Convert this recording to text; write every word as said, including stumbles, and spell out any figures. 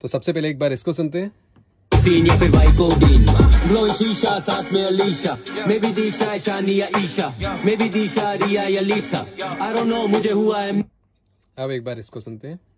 तो सबसे पहले एक बार इसको सुनते हैं। सीन या फिर वाइकोडीन, ग्लोइंग शीशा साथ में अलीशा, मे बी दीक्षा शानी या ईशा, मे बी दीक्षा रिया या लीसा, आई डोंट नो मुझे हुआ है। अब एक बार इसको सुनते हैं।